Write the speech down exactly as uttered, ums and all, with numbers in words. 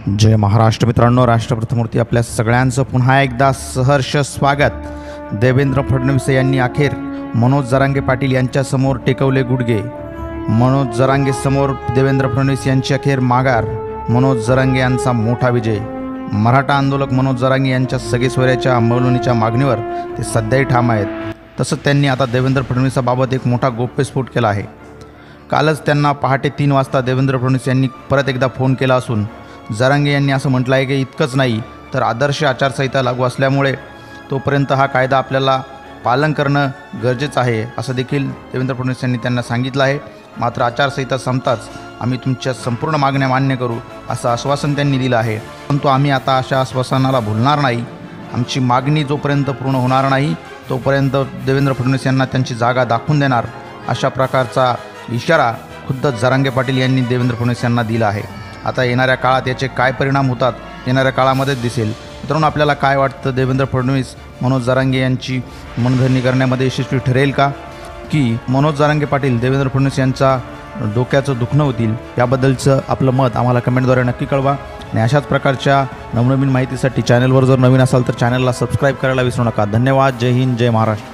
जय महाराष्ट्र मित्रांनो, राष्ट्रप्रथमूर्ती आपल्या सगळ्यांचं पुन्हा एकदा सहर्ष स्वागत। देवेंद्र फडणवीस यांनी अखेर मनोज जरांगे पाटील यांच्यासमोर टेकवले गुडघे। मनोज जरांगे समोर देवेंद्र फडणवीस यांची अखेर माघार। मनोज जरांगे यांचा मोठा विजय। मराठा आंदोलक मनोज जरांगे यांच्या सगेसोयऱ्याच्या अंमलबजावणीच्या मागणीवर ते सध्याही ठाम आहेत। तसंच त्यांनी आता देवेंद्र फडणवीसाबाबत एक मोठा गौप्यस्फोट केला आहे। कालच त्यांना पहाटे तीन वाजता देवेंद्र फडणवीस यांनी परत एकदा फोन केला असून जरांगे यांनी असं म्हटलं आहे की इतकंच नाही तर आदर्श आचारसंहिता लागू असल्यामुळे तोपर्यंत हा कायदा आपल्याला पालन करणं गरजेचं आहे असं देखील देवेंद्र फडणवीस यांनी त्यांना सांगितलं आहे। मात्र आचारसंहिता संपताच आम्ही तुमच्या संपूर्ण मागण्या मान्य करू असं आश्वासन त्यांनी दिलं आहे। परंतु आम्ही आता अशा आश्वासनाला भुलणार नाही। आमची मागणी जोपर्यंत पूर्ण होणार नाही तोपर्यंत देवेंद्र फडणवीस यांना त्यांची जागा दाखवून देणार अशा प्रकारचा इशारा खुद्द जरांगे पाटील यांनी देवेंद्र फडणवीस यांना दिला आहे। आता येणाऱ्या काळात याचे काय परिणाम होतात येणाऱ्या काळामध्येच दिसेल। मित्रांनो, आपल्याला काय वाटतं, देवेंद्र फडणवीस मनोज जरांगे यांची मनधरणी करण्यामध्ये यशस्वी ठरेल का, की मनोज जरांगे पाटील देवेंद्र फडणवीस यांचा डोक्याचं दुखणं होतील? याबद्दलचं आपलं मत आम्हाला कमेंटद्वारे नक्की कळवा। आणि अशाच प्रकारच्या नवनवीन माहितीसाठी चॅनलवर जर नवीन असाल तर चॅनलला सबस्क्राईब करायला विसरू नका। धन्यवाद। जय हिंद, जय महाराष्ट्र।